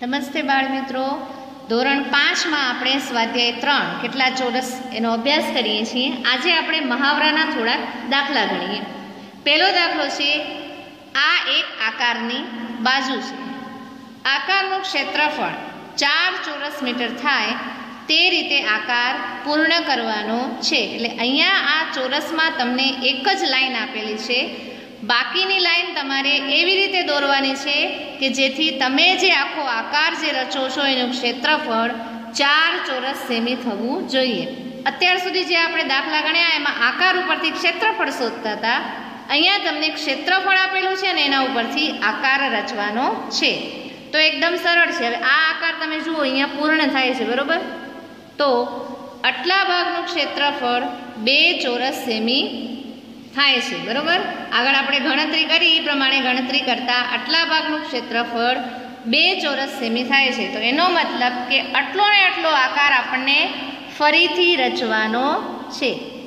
નમસ્તે બાળ મિત્રો, ધોરણ 5માં આપણે સ્વાધ્યાય 3 કેટલા ચોરસ એનો અભ્યાસ કરીએ છીએ. આજે આપણે મહાવરાના થોડાક દાખલા ગણીએ. પહેલો દાખલો છે, આ એક આકારની બાજુ છે. આકારનું ક્ષેત્રફળ 4 ચોરસ મીટર થાય તે રીતે આકાર પૂર્ણ કરવાનો છે. એટલે અહીંયા આ ચોરસમાં તમને એક જ લાઈન આપેલી છે. બાકીની લાઈન તમારે એવી રીતે દોરવાની છે કે જેથી તમે જે આખો આકાર જે રચો છો એનું ક્ષેત્રફળ 4 ચોરસ સેમી થવું જોઈએ. અત્યાર સુધી જે આપણે દાખલા ગણ્યા એમાં આકાર ઉપરથી ક્ષેત્રફળ શોધતા હતા. અહીંયા તમને ક્ષેત્રફળ આપેલું છે અને એના ઉપરથી આકાર રચવાનો છે. તો એકદમ સરળ છે. હવે આ આકાર તમે જુઓ અહીંયા પૂર્ણ થાય છે, બરોબર? તો આટલા ભાગનું ક્ષેત્રફળ 2 ચોરસ સેમી થાય છે, બરોબર? આગળ આપણે ગણતરી કરી એ પ્રમાણે ગણતરી કરતા આટલા ભાગનું ક્ષેત્રફળ 2 ચોરસ સેમી થાય છે. તો એનો મતલબ કે આટલો ને આટલો આકાર આપણને ફરીથી રચવાનો છે.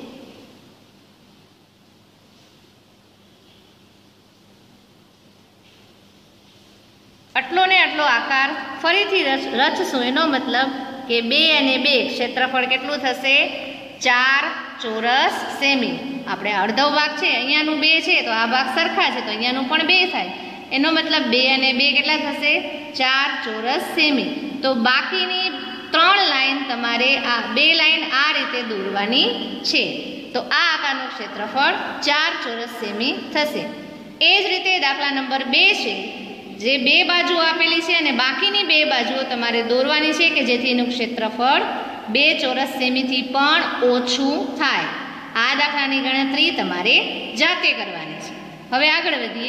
આટલો ને આટલો આકાર ફરીથી રચશું. એનો મતલબ કે 2 અને 2 ક્ષેત્રફળ કેટલું થશે? 4 ચોરસ સેમી. આપણે અડધો ભાગ છે, અહીંયાનું 2 છે તો આ ભાગ સરખા છે તો અહીંયાનું પણ 2 થાય. એનો મતલબ 2 અને 2 કેટલા થશે? 4 ચોરસ સેમી. તો બાકીની 3 લાઈન તમારે આ 2 લાઈન આ રીતે દોરવાની છે. તો આ આકારનું ક્ષેત્રફળ 4 ચોરસ સેમી થશે. એ જ રીતે દાખલા નંબર 2 છે, જે 2 બાજુ આપેલી છે અને બાકીની 2 બાજુઓ તમારે દોરવાની છે કે જેથી એનું ક્ષેત્રફળ 2 ચોરસ સેમીથી પણ ઓછું થાય. આ દાખલાની ગણતરી તમારે જાતે કરવાની છે. હવે આગળ વધીએ.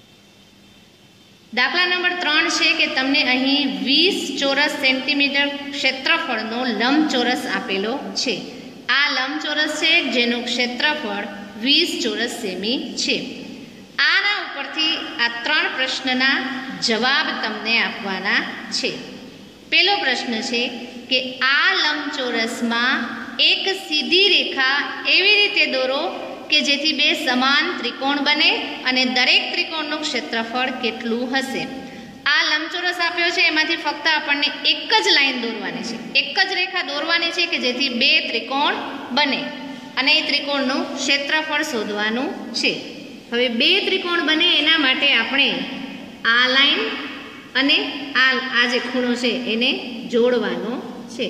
દાખલા નંબર 3 છે કે તમને અહીં 20 ચોરસ સેન્ટીમીટર ક્ષેત્રફળનો લંબચોરસ આપેલો છે. આ લંબચોરસ છે જેનું ક્ષેત્રફળ 20 ચોરસ સેમી છે. આના ઉપરથી આ 3 પ્રશ્નના જવાબ તમને આપવાના છે. પહેલો પ્રશ્ન છે કે આ લંબચોરસમાં એક સીધી રેખા એવી રીતે દોરો કે જેથી 2 સમાન ત્રિકોણ બને અને દરેક ત્રિકોણનું ક્ષેત્રફળ કેટલું હશે. આ લંબચોરસ આપ્યો છે એમાંથી ફક્ત આપણને એક જ લાઈન દોરવાની છે, એક જ રેખા દોરવાની છે કે જેથી 2 ત્રિકોણ બને અને એ ત્રિકોણનું ક્ષેત્રફળ શોધવાનું છે. હવે 2 ત્રિકોણ બને એના માટે આપણે આ લાઈન અને આ જે ખૂણો છે એને જોડવાનો છે.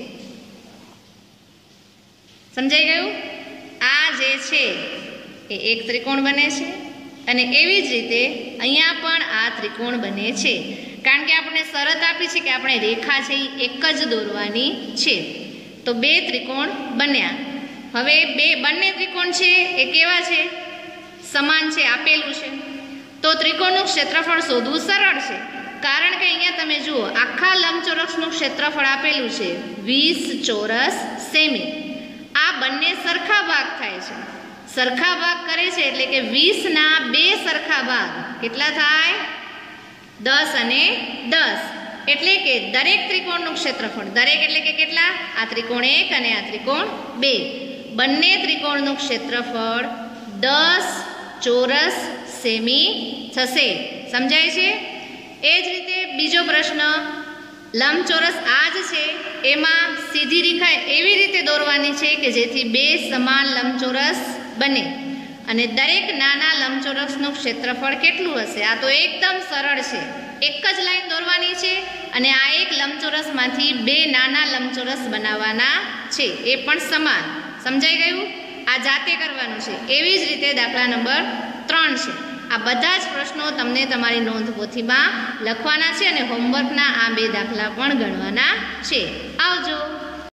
સમજાઈ ગયું? આ જે છે એ એક ત્રિકોણ બને છે અને એવી જ રીતે અહીંયા પણ આ ત્રિકોણ બને છે. કારણ કે આપણે શરત આપી છે કે આપણે રેખા છે એ એક જ દોરવાની છે. તો 2 ત્રિકોણ બન્યા. હવે બંને ત્રિકોણ છે એ કેવા છે? સમાન છે, આપેલું છે. તો ત્રિકોણનું ક્ષેત્રફળ શોધવું સરળ છે. કારણ કે અહીંયા તમે જુઓ આખા લંબચોરસનું ક્ષેત્રફળ આપેલું છે 20 ચોરસ સેમી. આ બંને સરખા ભાગ થાય છે. સરખા ભાગ કરે છે એટલે કે 20ના 2 સરખા ભાગ કેટલા થાય? 10 અને 10. એટલે કે દરેક ત્રિકોણનું ક્ષેત્રફળ, દરેક એટલે કે કેટલા? આ ત્રિકોણ 1 અને આ ત્રિકોણ 2, બંને ત્રિકોણનું ક્ષેત્રફળ 10 ચોરસ સેમી થશે. સમજાય છે? એ જ રીતે બીજો પ્રશ્ન, લંબચોરસ આ જ છે એમાં સીધી રેખા એવી રીતે દોરવાની છે કે જેથી 2 સમાન લંબચોરસ બને અને દરેક નાના લંબચોરસનું ક્ષેત્રફળ કેટલું હશે? આ તો એકદમ સરળ છે. એક જ લાઈન દોરવાની છે અને આ એક લંબચોરસમાંથી 2 નાના લંબચોરસ બનાવવાના છે, એ પણ સમાન. સમજાઈ ગયું? આ જાતે કરવાનું છે. એવી જ રીતે દાખલા નંબર 3 છે. આ બધા જ પ્રશ્નો તમને તમારી નોંધપોથીમાં લખવાના છે અને હોમવર્કના આ 2 દાખલા પણ ગણવાના છે. આવજો.